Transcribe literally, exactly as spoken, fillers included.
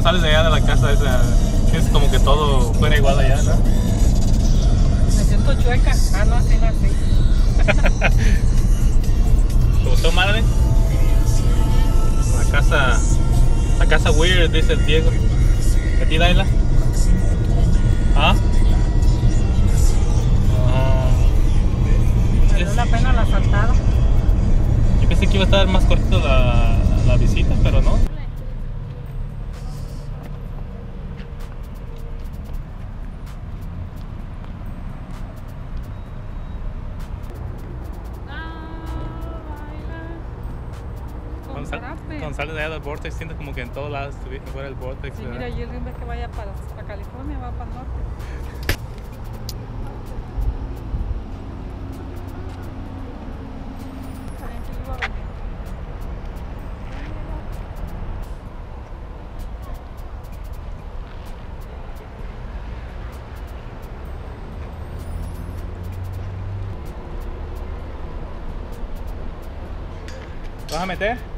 sales de allá de la casa esa, es como que todo fuera igual allá, ¿no? Me siento chueca. Ah, no, así no, así. ¿Te gustó, madre? La casa, la casa weird, dice el Diego. ¿A ti, Daila? ¿Ah? Uh, Valió la pena la asaltada. Yo pensé que iba a estar más cortito la, la visita, pero no. Cuando, sal, cuando sales de allá del Vortex, sientes como que en todos lados estuviste fuera del Vortex. Sí, ¿verdad? mira, y el ritmo es que vaya para, para California, va para el norte. ¿Vas a meter?